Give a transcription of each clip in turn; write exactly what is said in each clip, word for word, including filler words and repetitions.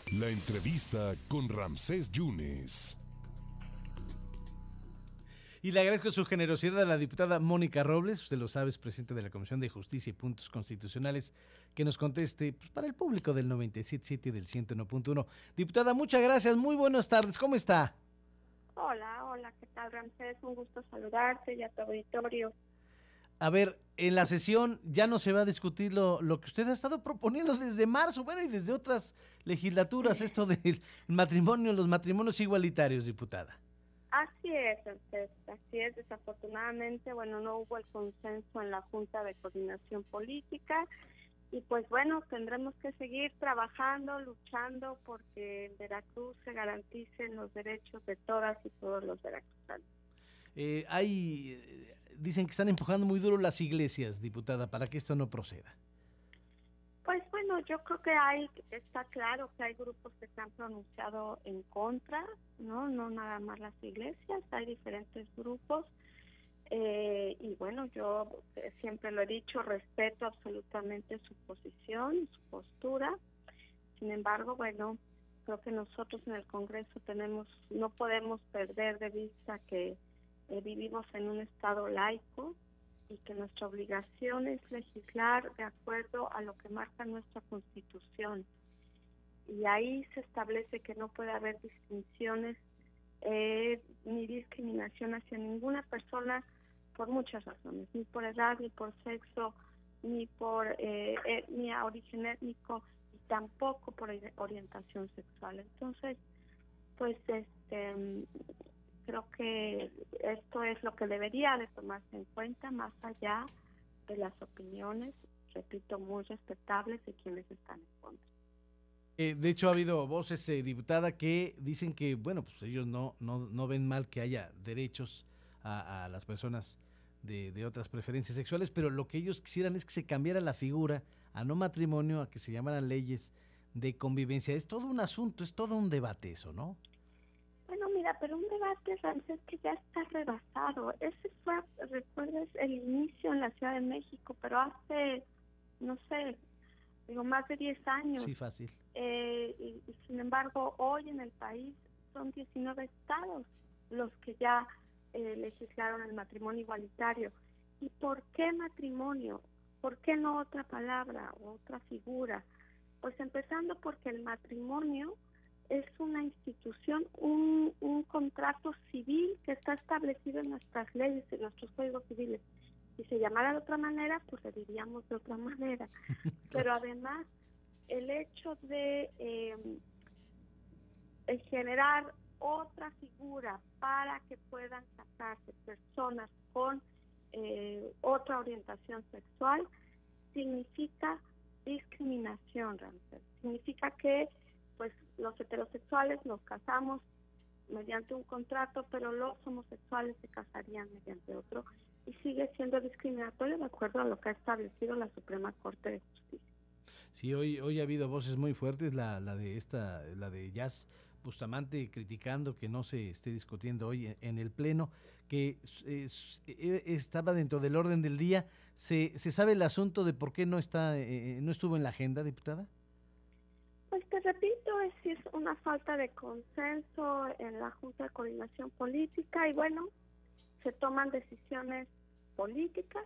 La entrevista con Ramsés Yunes. Y le agradezco su generosidad a la diputada Mónica Robles, usted lo sabe, es presidente de la Comisión de Justicia y Puntos Constitucionales, que nos conteste pues, para el público del noventa y siete punto siete y del ciento uno punto uno. Diputada, muchas gracias, muy buenas tardes, ¿cómo está? Hola, hola, ¿qué tal, Ramsés? Un gusto saludarte y a tu auditorio. A ver, en la sesión ya no se va a discutir lo, lo que usted ha estado proponiendo desde marzo, bueno, y desde otras legislaturas, esto del matrimonio, los matrimonios igualitarios, diputada. Así es, Ramsés, así es. Desafortunadamente, bueno, no hubo el consenso en la Junta de Coordinación Política y pues bueno, tendremos que seguir trabajando, luchando porque en Veracruz se garanticen los derechos de todas y todos los veracruzanos. Eh, hay, dicen que están empujando muy duro las iglesias, diputada, para que esto no proceda. Pues bueno, yo creo que hay, está claro que hay grupos que se han pronunciado en contra, no, no nada más las iglesias, hay diferentes grupos eh, y bueno, yo siempre lo he dicho, respeto absolutamente su posición, su postura. Sin embargo, bueno, creo que nosotros en el Congreso tenemos, no podemos perder de vista que eh, vivimos en un estado laico y que nuestra obligación es legislar de acuerdo a lo que marca nuestra Constitución. Y ahí se establece que no puede haber distinciones eh, ni discriminación hacia ninguna persona por muchas razones, ni por edad, ni por sexo, ni por eh, etnia, origen étnico, y tampoco por orientación sexual. Entonces, pues este... creo que esto es lo que debería de tomarse en cuenta más allá de las opiniones, repito, muy respetables de quienes están en contra. Eh, de hecho, ha habido voces, eh, diputada, que dicen que, bueno, pues ellos no, no, no ven mal que haya derechos a, a las personas de, de otras preferencias sexuales, pero lo que ellos quisieran es que se cambiara la figura a no matrimonio, a que se llamaran leyes de convivencia. Es todo un asunto, es todo un debate eso, ¿no? Bueno, mira, pero un debate, Ramsés, que ya está rebasado. Ese fue, recuerdas, el inicio en la Ciudad de México, pero hace, no sé, digo, más de diez años. Sí, fácil. Eh, y, y sin embargo, hoy en el país son diecinueve estados los que ya eh, legislaron el matrimonio igualitario. ¿Y por qué matrimonio? ¿Por qué no otra palabra o otra figura? Pues empezando porque el matrimonio es una institución, un, un contrato civil que está establecido en nuestras leyes, en nuestros códigos civiles. Si se llamara de otra manera, pues le diríamos de otra manera. Pero además, el hecho de eh, de generar otra figura para que puedan casarse personas con eh, otra orientación sexual, significa discriminación, Ramsés. Significa que pues los heterosexuales nos casamos mediante un contrato, pero los homosexuales se casarían mediante otro, y sigue siendo discriminatorio de acuerdo a lo que ha establecido la Suprema Corte de Justicia. Sí, hoy hoy ha habido voces muy fuertes, la la de esta la de Jazz Bustamante criticando que no se esté discutiendo hoy en, en el pleno, que es, estaba dentro del orden del día. ¿Se se sabe el asunto de por qué no está eh, no estuvo en la agenda, diputada? Pues te repito, es, es una falta de consenso en la Junta de Coordinación Política y bueno, se toman decisiones políticas,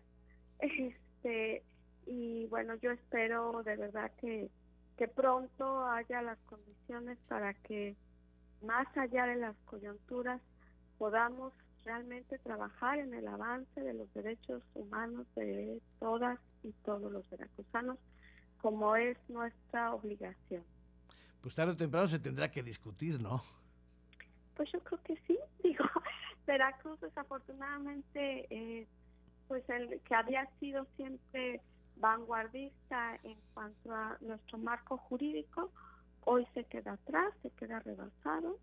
este y bueno, yo espero de verdad que, que pronto haya las condiciones para que más allá de las coyunturas podamos realmente trabajar en el avance de los derechos humanos de todas y todos los veracruzanos, como es nuestra obligación. Pues tarde o temprano se tendrá que discutir, ¿no? Pues yo creo que sí, digo, Veracruz desafortunadamente, eh, pues el que había sido siempre vanguardista en cuanto a nuestro marco jurídico, hoy se queda atrás, se queda rebasado,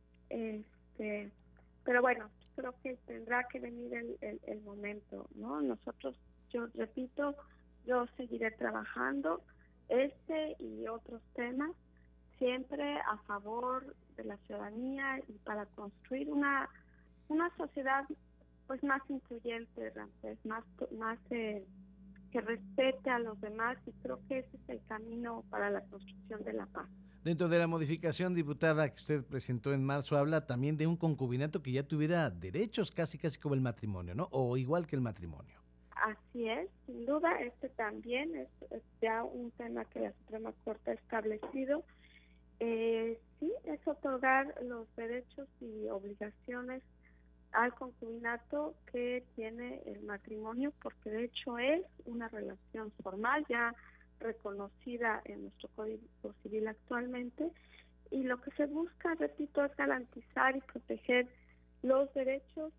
este, pero bueno, creo que tendrá que venir el, el, el momento, ¿no? Nosotros, yo repito, yo seguiré trabajando este y otros temas, siempre a favor de la ciudadanía y para construir una una sociedad pues más incluyente, Ramsés, más más eh, que respete a los demás, y creo que ese es el camino para la construcción de la paz. Dentro de la modificación, diputada, que usted presentó en marzo, habla también de un concubinato que ya tuviera derechos casi casi como el matrimonio, ¿no? O igual que el matrimonio. Así es, sin duda, este también es, es ya un tema que la Suprema Corte ha establecido. Eh, sí, es otorgar los derechos y obligaciones al concubinato que tiene el matrimonio, porque de hecho es una relación formal ya reconocida en nuestro Código Civil actualmente, y lo que se busca, repito, es garantizar y proteger los derechos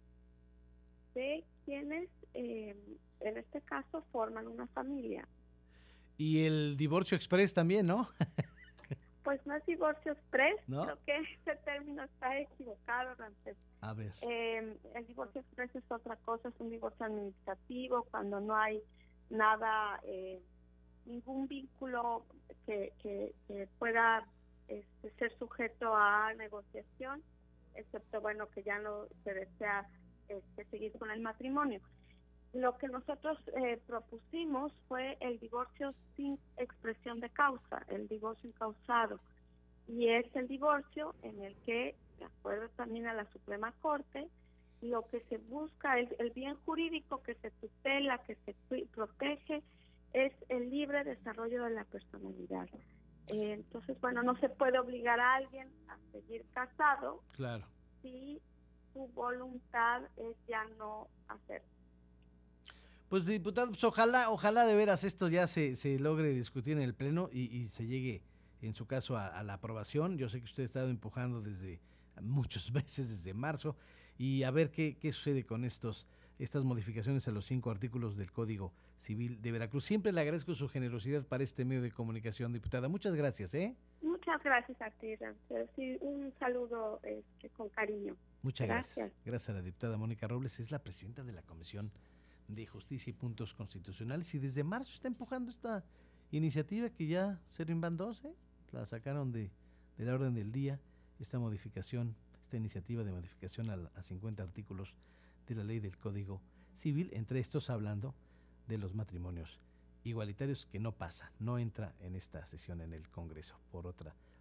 de quienes, eh, en este caso, forman una familia. Y el divorcio express también, ¿no? Pues no es divorcio express, ¿no? Creo que ese término está equivocado, Ramsés. A ver. Eh, el divorcio express es otra cosa, es un divorcio administrativo, cuando no hay nada, eh, ningún vínculo que, que, que pueda este, ser sujeto a negociación, excepto, bueno, que ya no se desea este, seguir con el matrimonio. Lo que nosotros eh, propusimos fue el divorcio sin expresión de causa, el divorcio incausado. Y es el divorcio en el que, de acuerdo también a la Suprema Corte, lo que se busca, el, el bien jurídico que se tutela, que se protege, es el libre desarrollo de la personalidad. Eh, entonces, bueno, no se puede obligar a alguien a seguir casado, claro, si su voluntad es ya no hacerlo. Pues, diputado, pues ojalá, ojalá de veras esto ya se, se logre discutir en el Pleno y, y se llegue, en su caso, a, a la aprobación. Yo sé que usted ha estado empujando desde muchas veces, desde marzo, y a ver qué, qué sucede con estos estas modificaciones a los cinco artículos del Código Civil de Veracruz. Siempre le agradezco su generosidad para este medio de comunicación, diputada. Muchas gracias, ¿eh? Muchas gracias a ti, Ramsés. Sí, un saludo este, con cariño. Muchas gracias. gracias. Gracias a la diputada Mónica Robles, es la presidenta de la Comisión de Justicia y Puntos Constitucionales, y desde marzo está empujando esta iniciativa que ya se van dos, ¿eh? La sacaron de, de la orden del día, esta modificación, esta iniciativa de modificación a, a cincuenta artículos de la ley del Código Civil, entre estos hablando de los matrimonios igualitarios, que no pasa, no entra en esta sesión en el Congreso por otra